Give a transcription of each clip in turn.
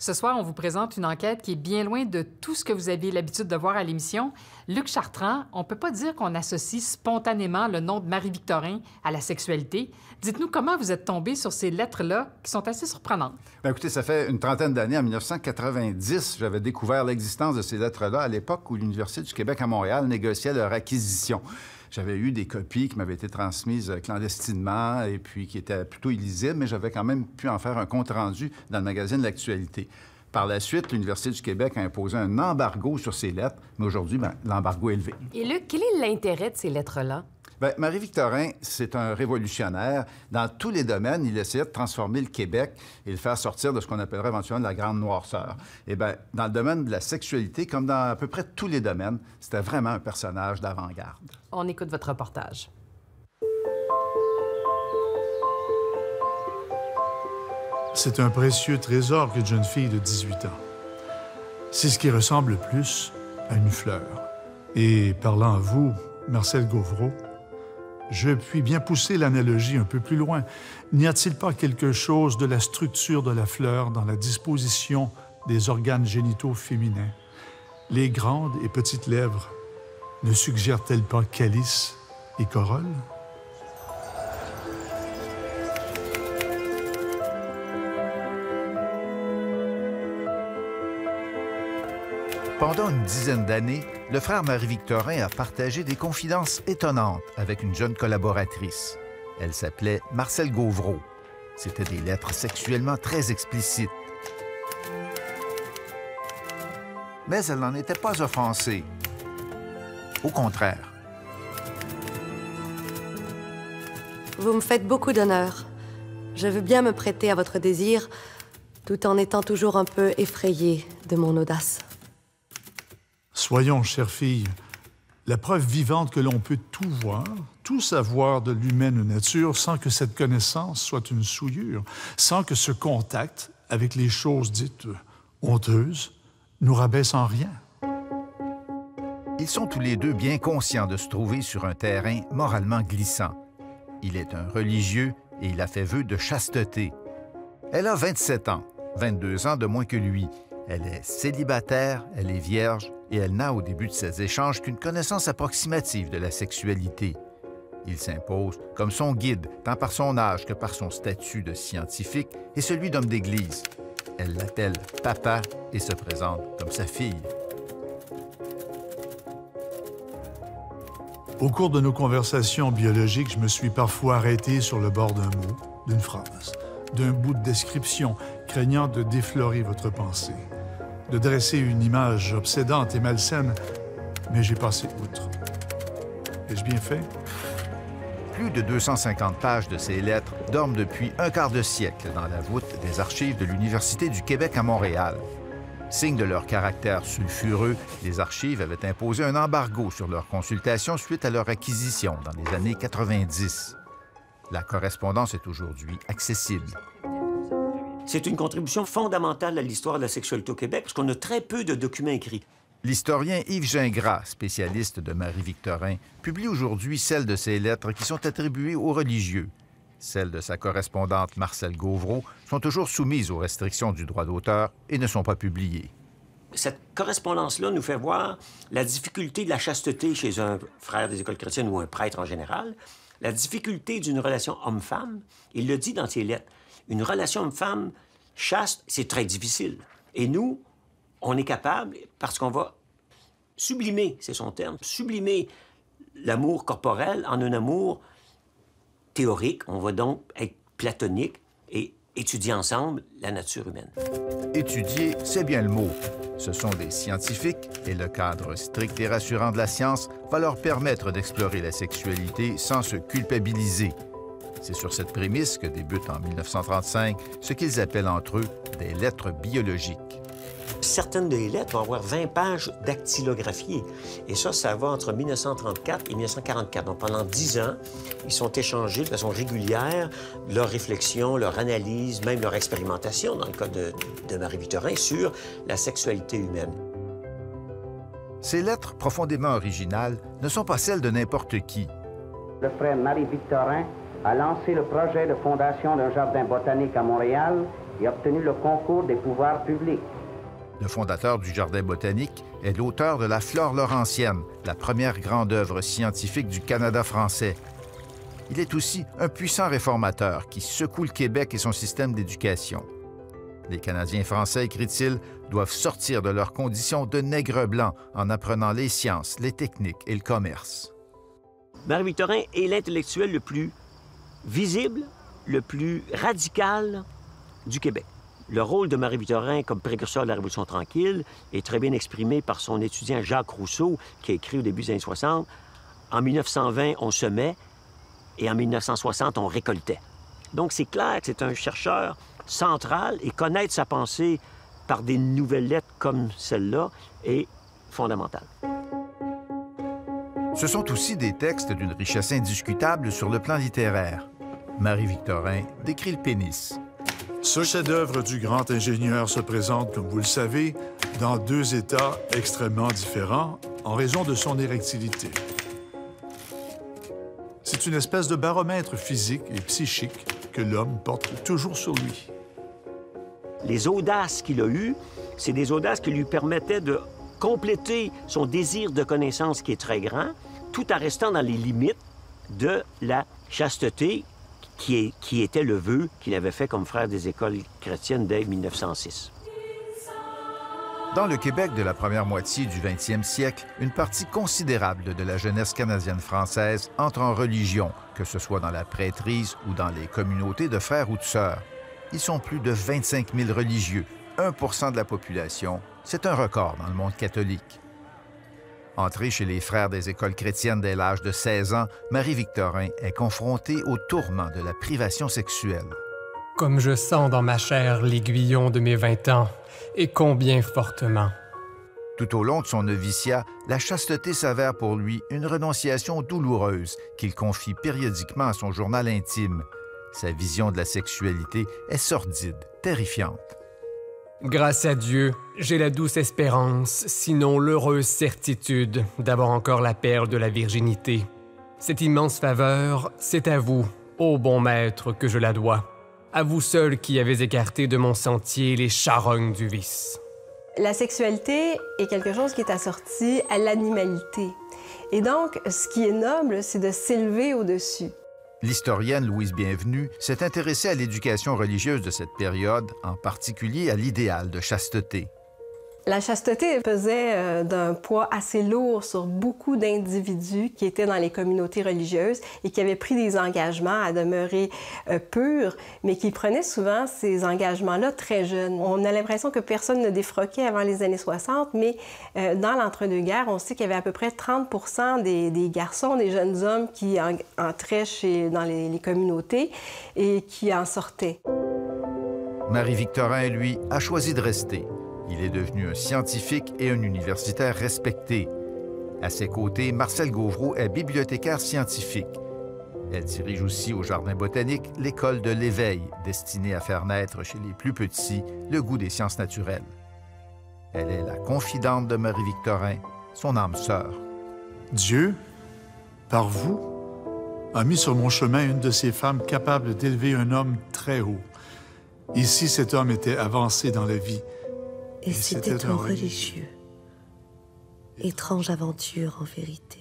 Ce soir, on vous présente une enquête qui est bien loin de tout ce que vous avez l'habitude de voir à l'émission. Luc Chartrand, on ne peut pas dire qu'on associe spontanément le nom de Marie-Victorin à la sexualité. Dites-nous comment vous êtes tombé sur ces lettres-là qui sont assez surprenantes. Bien, écoutez, ça fait une trentaine d'années, en 1990, j'avais découvert l'existence de ces lettres-là à l'époque où l'Université du Québec à Montréal négociait leur acquisition. J'avais eu des copies qui m'avaient été transmises clandestinement et puis qui étaient plutôt illisibles, mais j'avais quand même pu en faire un compte-rendu dans le magazine L'Actualité. Par la suite, l'Université du Québec a imposé un embargo sur ces lettres, mais aujourd'hui, l'embargo est levé. Et Luc, quel est l'intérêt de ces lettres-là? Bien, Marie-Victorin, c'est un révolutionnaire. Dans tous les domaines, il essayait de transformer le Québec et le faire sortir de ce qu'on appellerait éventuellement la grande noirceur. Et bien, dans le domaine de la sexualité, comme dans à peu près tous les domaines, c'était vraiment un personnage d'avant-garde. On écoute votre reportage. C'est un précieux trésor qu'une jeune fille de 18 ans. C'est ce qui ressemble le plus à une fleur. Et parlant à vous, Marcel Gauvreau, je puis bien pousser l'analogie un peu plus loin. N'y a-t-il pas quelque chose de la structure de la fleur dans la disposition des organes génitaux féminins? Les grandes et petites lèvres ne suggèrent-elles pas calice et corolle? Pendant une dizaine d'années, le frère Marie-Victorin a partagé des confidences étonnantes avec une jeune collaboratrice. Elle s'appelait Marcel Gauvreau. C'étaient des lettres sexuellement très explicites. Mais elle n'en était pas offensée. Au contraire. Vous me faites beaucoup d'honneur. Je veux bien me prêter à votre désir, tout en étant toujours un peu effrayée de mon audace. Soyons, chère fille, la preuve vivante que l'on peut tout voir, tout savoir de l'humaine nature sans que cette connaissance soit une souillure, sans que ce contact avec les choses dites honteuses nous rabaisse en rien. Ils sont tous les deux bien conscients de se trouver sur un terrain moralement glissant. Il est un religieux et il a fait vœu de chasteté. Elle a 27 ans, 22 ans de moins que lui. Elle est célibataire, elle est vierge et elle n'a au début de ces échanges qu'une connaissance approximative de la sexualité. Il s'impose comme son guide, tant par son âge que par son statut de scientifique et celui d'homme d'église. Elle l'appelle papa et se présente comme sa fille. Au cours de nos conversations biologiques, je me suis parfois arrêté sur le bord d'un mot, d'une phrase, d'un bout de description, craignant de déflorer votre pensée, de dresser une image obsédante et malsaine, mais j'ai passé outre. Ai-je bien fait? Plus de 250 pages de ces lettres dorment depuis un quart de siècle dans la voûte des archives de l'Université du Québec à Montréal. Signe de leur caractère sulfureux, les archives avaient imposé un embargo sur leur consultation suite à leur acquisition dans les années 90. La correspondance est aujourd'hui accessible. C'est une contribution fondamentale à l'histoire de la sexualité au Québec, parce qu'on a très peu de documents écrits. L'historien Yves Gingras, spécialiste de Marie-Victorin, publie aujourd'hui celles de ses lettres qui sont attribuées aux religieux. Celles de sa correspondante Marcel Gauvreau sont toujours soumises aux restrictions du droit d'auteur et ne sont pas publiées. Cette correspondance-là nous fait voir la difficulté de la chasteté chez un frère des écoles chrétiennes ou un prêtre en général, la difficulté d'une relation homme-femme. Il le dit dans ses lettres. Une relation homme-femme chaste, c'est très difficile. Et nous, on est capable, parce qu'on va sublimer, c'est son terme, sublimer l'amour corporel en un amour théorique. On va donc être platonique et étudier ensemble la nature humaine. Étudier, c'est bien le mot. Ce sont des scientifiques et le cadre strict et rassurant de la science va leur permettre d'explorer la sexualité sans se culpabiliser. C'est sur cette prémisse que débute en 1935 ce qu'ils appellent entre eux des lettres biologiques. Certaines des lettres vont avoir 20 pages dactylographiées. Et ça va entre 1934 et 1944. Donc, pendant 10 ans, ils sont échangés de façon régulière leurs réflexions, leur analyse, même leur expérimentation, dans le cas de Marie-Victorin, sur la sexualité humaine. Ces lettres profondément originales ne sont pas celles de n'importe qui. Le frère Marie-Victorin a lancé le projet de fondation d'un jardin botanique à Montréal et obtenu le concours des pouvoirs publics. Le fondateur du Jardin botanique est l'auteur de la Flore laurentienne, la première grande œuvre scientifique du Canada français. Il est aussi un puissant réformateur qui secoue le Québec et son système d'éducation. Les Canadiens français, écrit-il, doivent sortir de leurs conditions de nègres blancs en apprenant les sciences, les techniques et le commerce. Marie-Victorin est l'intellectuel le plus visible, le plus radical du Québec. Le rôle de Marie-Victorin comme précurseur de la Révolution tranquille est très bien exprimé par son étudiant Jacques Rousseau, qui a écrit au début des années 60. En 1920, on semait et en 1960, on récoltait. Donc, c'est clair que c'est un chercheur central et connaître sa pensée par des nouvelles lettres comme celle-là est fondamental. Ce sont aussi des textes d'une richesse indiscutable sur le plan littéraire. Marie-Victorin décrit le pénis. Ce chef-d'œuvre du grand ingénieur se présente, comme vous le savez, dans deux états extrêmement différents en raison de son érectilité. C'est une espèce de baromètre physique et psychique que l'homme porte toujours sur lui. Les audaces qu'il a eues, c'est des audaces qui lui permettaient de compléter son désir de connaissance qui est très grand, tout en restant dans les limites de la chasteté qui était le vœu qu'il avait fait comme frère des écoles chrétiennes dès 1906. Dans le Québec de la première moitié du 20e siècle, une partie considérable de la jeunesse canadienne-française entre en religion, que ce soit dans la prêtrise ou dans les communautés de frères ou de sœurs. Ils sont plus de 25 000 religieux, 1 % de la population. C'est un record dans le monde catholique. Entrée chez les frères des écoles chrétiennes dès l'âge de 16 ans, Marie-Victorin est confrontée au tourment de la privation sexuelle. Comme je sens dans ma chair l'aiguillon de mes 20 ans, et combien fortement. Tout au long de son noviciat, la chasteté s'avère pour lui une renonciation douloureuse qu'il confie périodiquement à son journal intime. Sa vision de la sexualité est sordide, terrifiante. Grâce à Dieu, j'ai la douce espérance, sinon l'heureuse certitude, d'avoir encore la perle de la virginité. Cette immense faveur, c'est à vous, ô bon maître, que je la dois. À vous seul qui avez écarté de mon sentier les charognes du vice. La sexualité est quelque chose qui est assorti à l'animalité. Et donc, ce qui est noble, c'est de s'élever au-dessus. L'historienne Louise Bienvenue s'est intéressée à l'éducation religieuse de cette période, en particulier à l'idéal de chasteté. La chasteté pesait d'un poids assez lourd sur beaucoup d'individus qui étaient dans les communautés religieuses et qui avaient pris des engagements à demeurer purs, mais qui prenaient souvent ces engagements-là très jeunes. On a l'impression que personne ne défroquait avant les années 60, mais dans l'entre-deux-guerres, on sait qu'il y avait à peu près 30 % des garçons, des jeunes hommes qui entraient dans les communautés et qui en sortaient. Marie-Victorin, lui, a choisi de rester. Il est devenu un scientifique et un universitaire respecté. À ses côtés, Marcel Gauvreau est bibliothécaire scientifique. Elle dirige aussi au Jardin botanique l'école de l'éveil, destinée à faire naître chez les plus petits le goût des sciences naturelles. Elle est la confidente de Marie-Victorin, son âme sœur. Dieu, par vous, a mis sur mon chemin une de ces femmes capables d'élever un homme très haut. Ici, cet homme était avancé dans la vie. Et c'était un religieux. Étrange aventure, en vérité.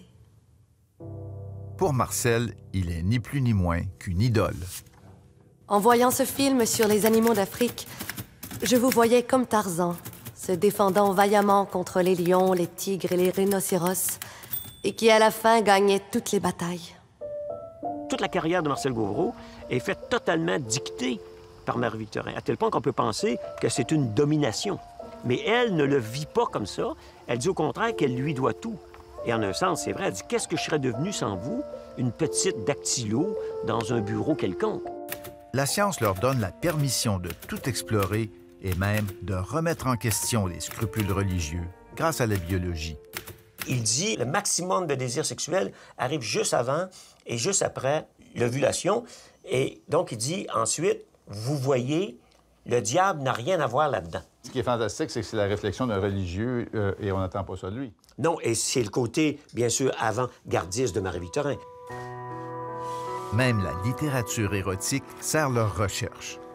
Pour Marcel, il est ni plus ni moins qu'une idole. En voyant ce film sur les animaux d'Afrique, je vous voyais comme Tarzan, se défendant vaillamment contre les lions, les tigres et les rhinocéros, et qui, à la fin, gagnait toutes les batailles. Toute la carrière de Marcel Gauvreau est faite totalement dictée par Marie-Victorin, à tel point qu'on peut penser que c'est une domination. Mais elle ne le vit pas comme ça. Elle dit au contraire qu'elle lui doit tout. Et en un sens, c'est vrai, elle dit « Qu'est-ce que je serais devenue sans vous? Une petite dactylo dans un bureau quelconque. » La science leur donne la permission de tout explorer et même de remettre en question les scrupules religieux grâce à la biologie. Il dit le maximum de désir sexuel arrive juste avant et juste après l'ovulation. Et donc, il dit ensuite, vous voyez, le diable n'a rien à voir là-dedans. Ce qui est fantastique, c'est que c'est la réflexion d'un religieux et on n'attend pas ça de lui. Non, et c'est le côté, bien sûr, avant-gardiste de Marie-Victorin. Même la littérature érotique sert leur recherche.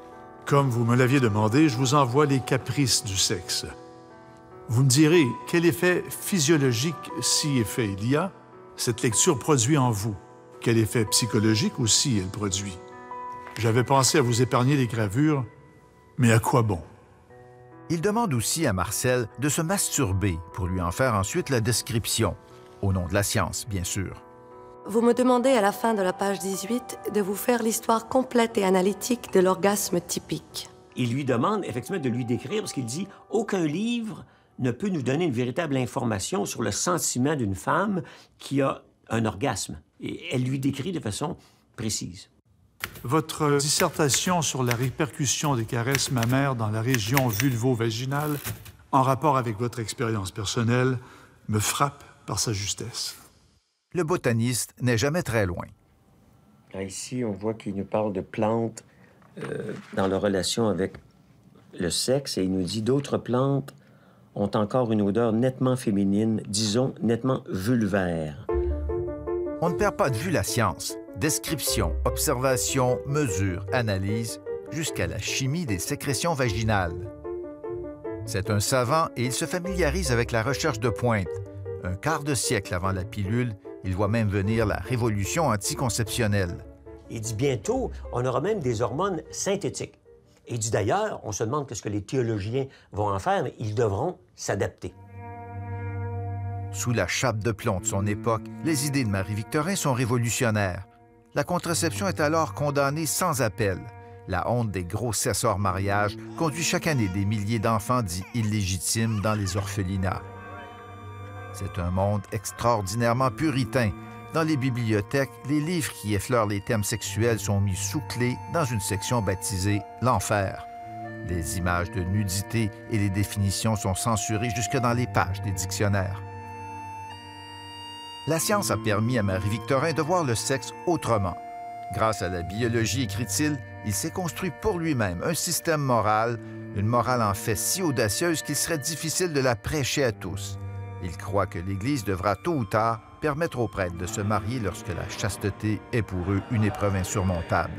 Comme vous me l'aviez demandé, je vous envoie Les Caprices du sexe. Vous me direz quel effet physiologique, si effet il y a, cette lecture produit en vous. Quel effet psychologique aussi elle produit. J'avais pensé à vous épargner les gravures, mais à quoi bon? Il demande aussi à Marcel de se masturber pour lui en faire ensuite la description, au nom de la science, bien sûr. Vous me demandez à la fin de la page 18 de vous faire l'histoire complète et analytique de l'orgasme typique. Il lui demande effectivement de lui décrire, parce qu'il dit « Aucun livre ne peut nous donner une véritable information sur le sentiment d'une femme qui a un orgasme. » Et elle lui décrit de façon précise. Votre dissertation sur la répercussion des caresses mammaires dans la région vulvo-vaginale, en rapport avec votre expérience personnelle, me frappe par sa justesse. Le botaniste n'est jamais très loin. Ici, on voit qu'il nous parle de plantes dans leur relation avec le sexe, et il nous dit d'autres plantes ont encore une odeur nettement féminine, disons nettement vulvaire. On ne perd pas de vue la science. Description, observation, mesure, analyse, jusqu'à la chimie des sécrétions vaginales. C'est un savant et il se familiarise avec la recherche de pointe. Un quart de siècle avant la pilule, il voit même venir la révolution anticonceptionnelle. Il dit bientôt, on aura même des hormones synthétiques. Il dit d'ailleurs, on se demande ce que les théologiens vont en faire, mais ils devront s'adapter. Sous la chape de plomb de son époque, les idées de Marie-Victorin sont révolutionnaires. La contraception est alors condamnée sans appel. La honte des grossesses hors mariage conduit chaque année des milliers d'enfants dits illégitimes dans les orphelinats. C'est un monde extraordinairement puritain. Dans les bibliothèques, les livres qui effleurent les thèmes sexuels sont mis sous clé dans une section baptisée « L'Enfer ». Les images de nudité et les définitions sont censurées jusque dans les pages des dictionnaires. La science a permis à Marie-Victorin de voir le sexe autrement. Grâce à la biologie, écrit-il, il s'est construit pour lui-même un système moral, une morale en fait si audacieuse qu'il serait difficile de la prêcher à tous. Il croit que l'Église devra tôt ou tard permettre aux prêtres de se marier lorsque la chasteté est pour eux une épreuve insurmontable.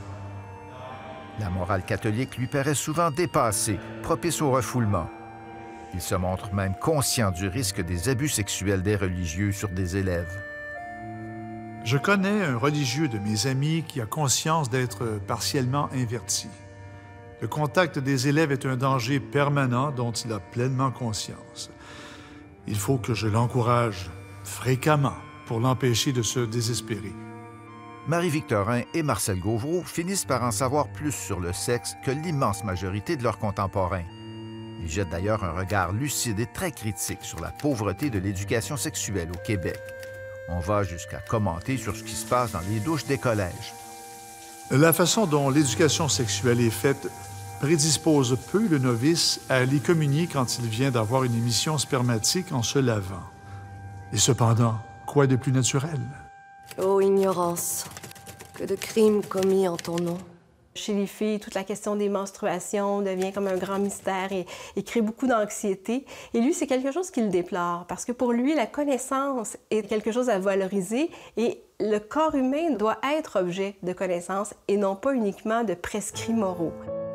La morale catholique lui paraît souvent dépassée, propice au refoulement. Il se montre même conscient du risque des abus sexuels des religieux sur des élèves. Je connais un religieux de mes amis qui a conscience d'être partiellement inverti. Le contact des élèves est un danger permanent dont il a pleinement conscience. Il faut que je l'encourage fréquemment pour l'empêcher de se désespérer. Marie-Victorin et Marcel Gauvreau finissent par en savoir plus sur le sexe que l'immense majorité de leurs contemporains. Ils jettent d'ailleurs un regard lucide et très critique sur la pauvreté de l'éducation sexuelle au Québec. On va jusqu'à commenter sur ce qui se passe dans les douches des collèges. La façon dont l'éducation sexuelle est faite prédispose peu le novice à aller communier quand il vient d'avoir une émission spermatique en se lavant. Et cependant, quoi de plus naturel? Oh, ignorance! Que de crimes commis en ton nom. Chez les filles, toute la question des menstruations devient comme un grand mystère et crée beaucoup d'anxiété. Et lui, c'est quelque chose qu'il déplore, parce que pour lui, la connaissance est quelque chose à valoriser et le corps humain doit être objet de connaissance et non pas uniquement de prescrits moraux.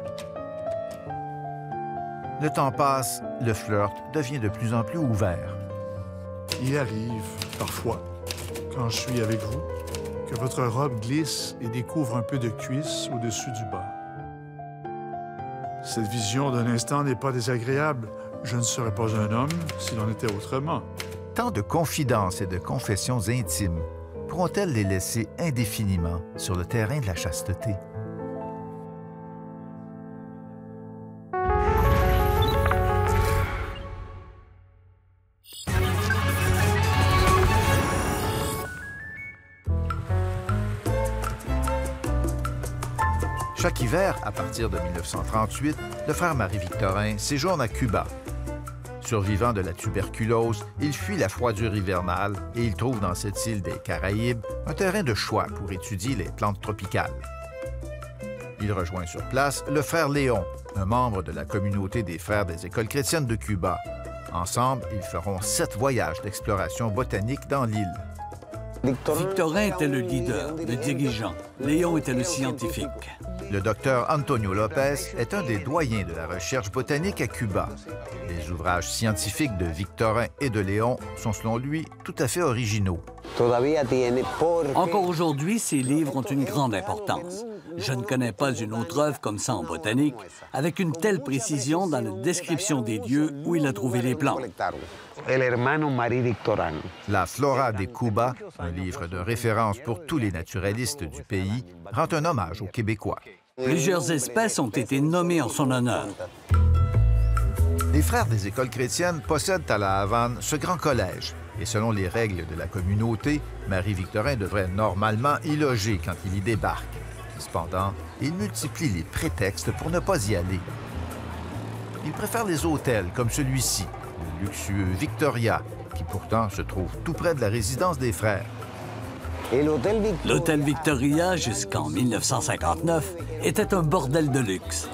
Le temps passe, le flirt devient de plus en plus ouvert. Il arrive, parfois, quand je suis avec vous, que votre robe glisse et découvre un peu de cuisse au-dessus du bas. Cette vision d'un instant n'est pas désagréable. Je ne serais pas un homme s'il en était autrement. Tant de confidences et de confessions intimes pourront-elles les laisser indéfiniment sur le terrain de la chasteté? Chaque hiver, à partir de 1938, le frère Marie-Victorin séjourne à Cuba. Survivant de la tuberculose, il fuit la froidure hivernale et il trouve dans cette île des Caraïbes un terrain de choix pour étudier les plantes tropicales. Il rejoint sur place le frère Léon, un membre de la communauté des frères des écoles chrétiennes de Cuba. Ensemble, ils feront 7 voyages d'exploration botanique dans l'île. Victorin était le leader, le dirigeant. Léon était le scientifique. Le docteur Antonio Lopez est un des doyens de la recherche botanique à Cuba. Les ouvrages scientifiques de Victorin et de Léon sont, selon lui, tout à fait originaux. Encore aujourd'hui, ces livres ont une grande importance. Je ne connais pas une autre œuvre comme ça en botanique, avec une telle précision dans la description des lieux où il a trouvé les plantes. La Flora de Cuba, un livre de référence pour tous les naturalistes du pays, rend un hommage aux Québécois. Plusieurs espèces ont été nommées en son honneur. Les frères des écoles chrétiennes possèdent à la Havane ce grand collège. Et selon les règles de la communauté, Marie-Victorin devrait normalement y loger quand il y débarque. Cependant, il multiplie les prétextes pour ne pas y aller. Il préfère les hôtels comme celui-ci, le luxueux Victoria, qui pourtant se trouve tout près de la résidence des frères. L'hôtel Victoria, jusqu'en 1959, était un bordel de luxe.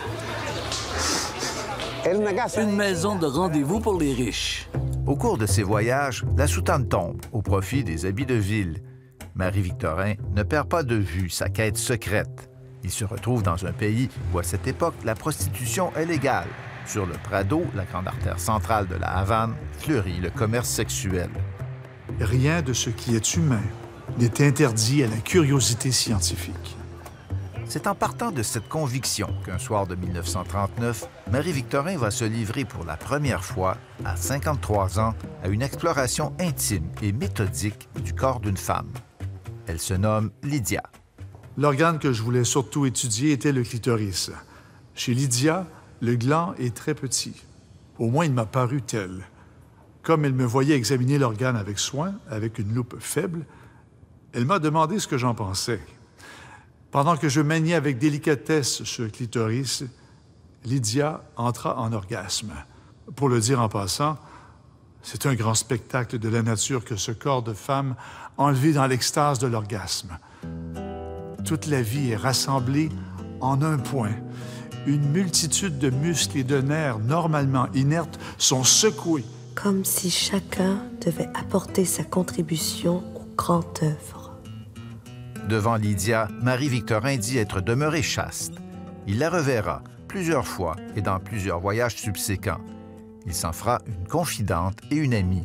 Une maison de rendez-vous pour les riches. Au cours de ses voyages, la soutane tombe au profit des habits de ville. Marie-Victorin ne perd pas de vue sa quête secrète. Il se retrouve dans un pays où, à cette époque, la prostitution est légale. Sur le Prado, la grande artère centrale de la Havane, fleurit le commerce sexuel. Rien de ce qui est humain n'est interdit à la curiosité scientifique. C'est en partant de cette conviction qu'un soir de 1939, Marie-Victorin va se livrer pour la première fois, à 53 ans, à une exploration intime et méthodique du corps d'une femme. Elle se nomme Lydia. L'organe que je voulais surtout étudier était le clitoris. Chez Lydia, le gland est très petit. Au moins, il m'a paru tel. Comme elle me voyait examiner l'organe avec soin, avec une loupe faible, elle m'a demandé ce que j'en pensais. Pendant que je maniais avec délicatesse ce clitoris, Lydia entra en orgasme. Pour le dire en passant, c'est un grand spectacle de la nature que ce corps de femme enlevé dans l'extase de l'orgasme. Toute la vie est rassemblée en un point. Une multitude de muscles et de nerfs normalement inertes sont secoués. Comme si chacun devait apporter sa contribution au grand œuvre. Devant Lydia, Marie-Victorin dit être demeurée chaste. Il la reverra plusieurs fois et dans plusieurs voyages subséquents. Il s'en fera une confidente et une amie.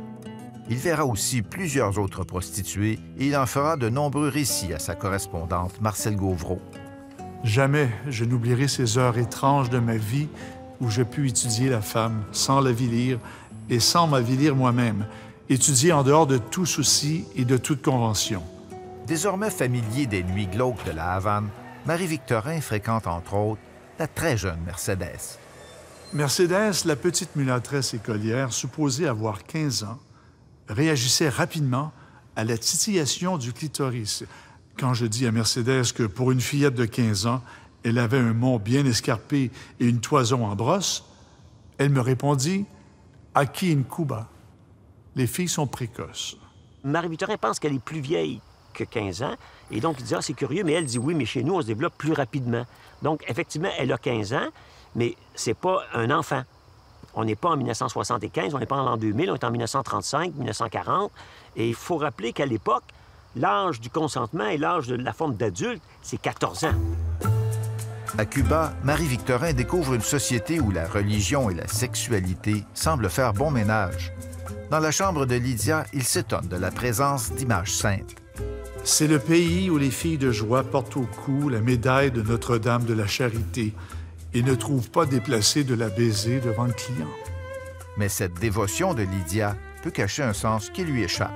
Il verra aussi plusieurs autres prostituées et il en fera de nombreux récits à sa correspondante Marcelle Gauvreau. Jamais je n'oublierai ces heures étranges de ma vie où je pus étudier la femme sans l'avilir et sans m'avilir moi-même, étudier en dehors de tout souci et de toute convention. Désormais familier des nuits glauques de la Havane, Marie-Victorin fréquente entre autres la très jeune Mercedes. Mercedes, la petite mulâtresse écolière, supposée avoir 15 ans, réagissait rapidement à la titillation du clitoris. Quand je dis à Mercedes que pour une fillette de 15 ans, elle avait un mont bien escarpé et une toison en brosse, elle me répondit « Aquí en Cuba ». Les filles sont précoces. Marie-Victorin pense qu'elle est plus vieille que 15 ans. Et donc, il dit, ah, c'est curieux, mais elle dit, oui, mais chez nous, on se développe plus rapidement. Donc, effectivement, elle a 15 ans, mais c'est pas un enfant. On n'est pas en 1975, on n'est pas en l'an 2000, on est en 1935, 1940. Et il faut rappeler qu'à l'époque, l'âge du consentement et l'âge de la forme d'adulte, c'est 14 ans. À Cuba, Marie-Victorin découvre une société où la religion et la sexualité semblent faire bon ménage. Dans la chambre de Lydia, il s'étonne de la présence d'images saintes. C'est le pays où les filles de joie portent au cou la médaille de Notre-Dame de la Charité et ne trouvent pas déplacé de la baiser devant le client. Mais cette dévotion de Lydia peut cacher un sens qui lui échappe.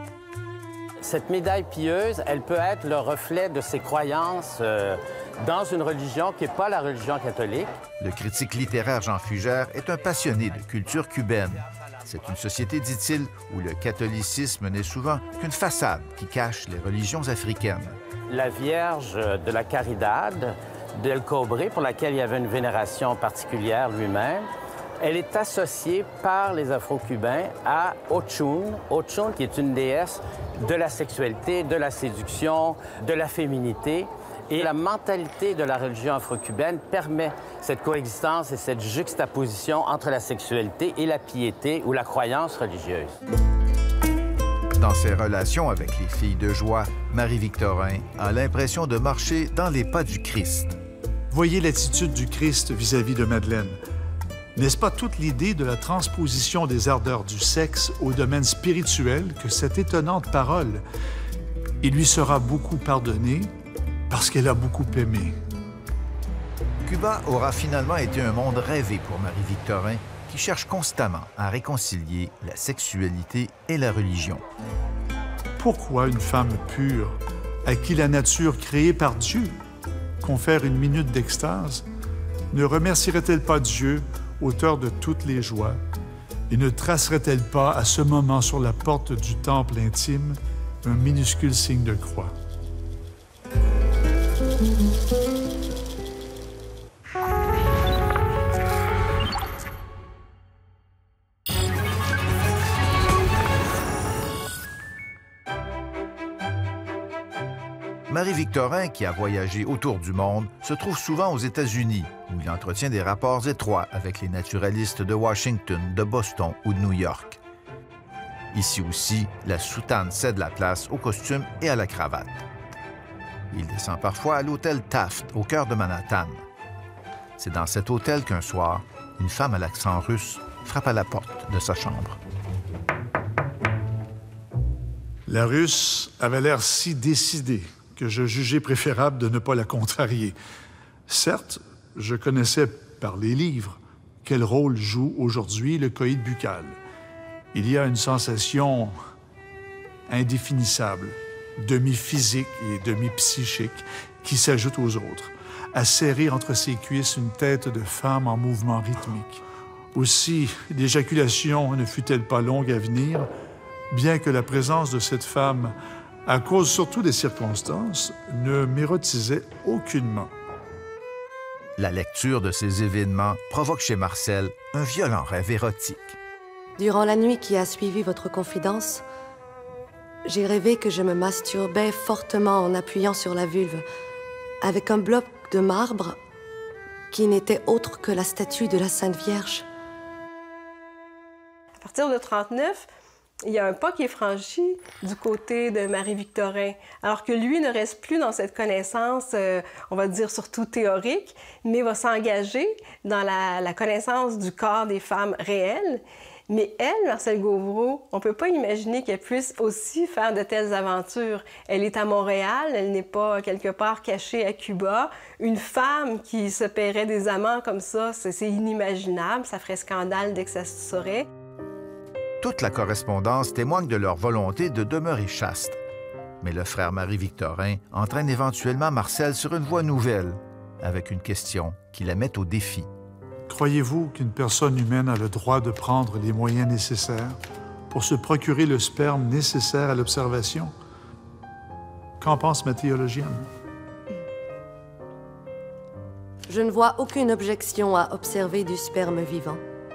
Cette médaille pieuse, elle peut être le reflet de ses croyances dans une religion qui n'est pas la religion catholique. Le critique littéraire Jean Fugère est un passionné de culture cubaine. C'est une société, dit-il, où le catholicisme n'est souvent qu'une façade qui cache les religions africaines. La Vierge de la Caridad, d'El Cobre, pour laquelle il y avait une vénération particulière lui-même, elle est associée par les Afro-Cubains à Ochun. Ochun, qui est une déesse de la sexualité, de la séduction, de la féminité. Et la mentalité de la religion afro-cubaine permet cette coexistence et cette juxtaposition entre la sexualité et la piété ou la croyance religieuse. Dans ses relations avec les filles de joie, Marie-Victorin a l'impression de marcher dans les pas du Christ. Voyez l'attitude du Christ vis-à-vis de Madeleine. N'est-ce pas toute l'idée de la transposition des ardeurs du sexe au domaine spirituel que cette étonnante parole « Il lui sera beaucoup pardonné parce qu'elle a beaucoup aimé ». Cuba aura finalement été un monde rêvé pour Marie-Victorin, qui cherche constamment à réconcilier la sexualité et la religion. Pourquoi une femme pure, à qui la nature créée par Dieu confère une minute d'extase, ne remercierait-elle pas Dieu, auteur de toutes les joies, et ne tracerait-elle pas à ce moment sur la porte du temple intime un minuscule signe de croix? Marie-Victorin, qui a voyagé autour du monde, se trouve souvent aux États-Unis, où il entretient des rapports étroits avec les naturalistes de Washington, de Boston ou de New York. Ici aussi, la soutane cède la place au costume et à la cravate. Il descend parfois à l'hôtel Taft, au cœur de Manhattan. C'est dans cet hôtel qu'un soir, une femme à l'accent russe frappe à la porte de sa chambre. La Russe avait l'air si décidée que je jugeais préférable de ne pas la contrarier. Certes, je connaissais par les livres quel rôle joue aujourd'hui le coït buccal. Il y a une sensation indéfinissable, demi-physique et demi-psychique, qui s'ajoute aux autres, à serrer entre ses cuisses une tête de femme en mouvement rythmique. Aussi, l'éjaculation ne fut-elle pas longue à venir, bien que la présence de cette femme, à cause surtout des circonstances, ne m'érotisait aucunement. La lecture de ces événements provoque chez Marcel un violent rêve érotique. Durant la nuit qui a suivi votre confidence, j'ai rêvé que je me masturbais fortement en appuyant sur la vulve, avec un bloc de marbre qui n'était autre que la statue de la Sainte Vierge. À partir de 1939, il y a un pas qui est franchi du côté de Marie-Victorin, alors que lui ne reste plus dans cette connaissance, on va dire surtout théorique, mais va s'engager dans la connaissance du corps des femmes réelles. Mais elle, Marcel Gauvreau, on ne peut pas imaginer qu'elle puisse aussi faire de telles aventures. Elle est à Montréal, elle n'est pas quelque part cachée à Cuba. Une femme qui se paierait des amants comme ça, c'est inimaginable, ça ferait scandale dès que ça se saurait. Toute la correspondance témoigne de leur volonté de demeurer chaste. Mais le frère Marie-Victorin entraîne éventuellement Marcel sur une voie nouvelle, avec une question qui la met au défi. Croyez-vous qu'une personne humaine a le droit de prendre les moyens nécessaires pour se procurer le sperme nécessaire à l'observation? Qu'en pense ma théologienne? Je ne vois aucune objection à observer du sperme vivant.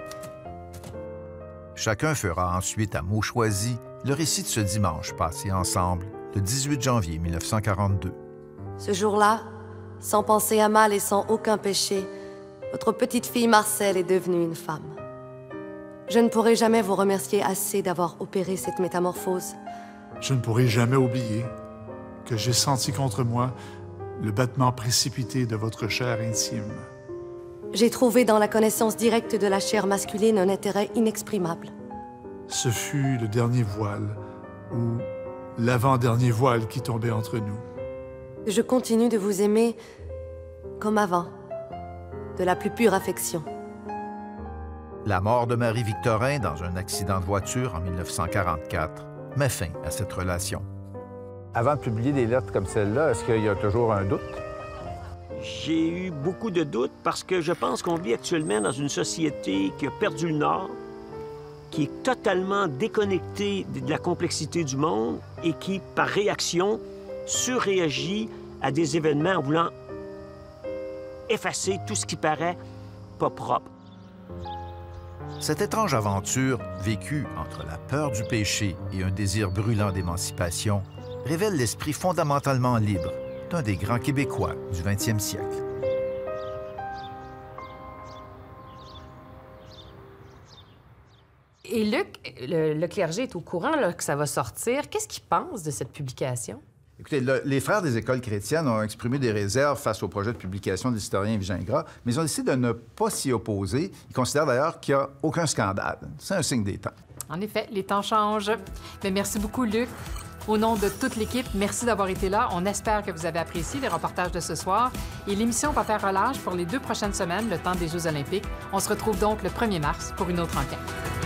Chacun fera ensuite à mots choisis le récit de ce dimanche passé ensemble, le 18 janvier 1942. Ce jour-là, sans penser à mal et sans aucun péché, votre petite fille Marcel est devenue une femme. Je ne pourrai jamais vous remercier assez d'avoir opéré cette métamorphose. Je ne pourrai jamais oublier que j'ai senti contre moi le battement précipité de votre chair intime. J'ai trouvé dans la connaissance directe de la chair masculine un intérêt inexprimable. Ce fut le dernier voile, ou l'avant-dernier voile qui tombait entre nous. Je continue de vous aimer comme avant, de la plus pure affection. La mort de Marie-Victorin dans un accident de voiture en 1944 met fin à cette relation. Avant de publier des lettres comme celle-là, est-ce qu'il y a toujours un doute? J'ai eu beaucoup de doutes parce que je pense qu'on vit actuellement dans une société qui a perdu le nord, qui est totalement déconnectée de la complexité du monde et qui, par réaction, surréagit à des événements en voulant effacer tout ce qui paraît pas propre. Cette étrange aventure, vécue entre la peur du péché et un désir brûlant d'émancipation, révèle l'esprit fondamentalement libre d'un des grands Québécois du 20e siècle. Et Luc, le clergé est au courant là, que ça va sortir. Qu'est-ce qu'il pense de cette publication? Écoutez, les frères des écoles chrétiennes ont exprimé des réserves face au projet de publication de l'historien Yves Gingras, mais ils ont décidé de ne pas s'y opposer. Ils considèrent d'ailleurs qu'il n'y a aucun scandale. C'est un signe des temps. En effet, les temps changent. Mais merci beaucoup, Luc. Au nom de toute l'équipe, merci d'avoir été là. On espère que vous avez apprécié les reportages de ce soir. Et l'émission va faire relâche pour les 2 prochaines semaines, le temps des Jeux olympiques. On se retrouve donc le 1er mars pour une autre enquête.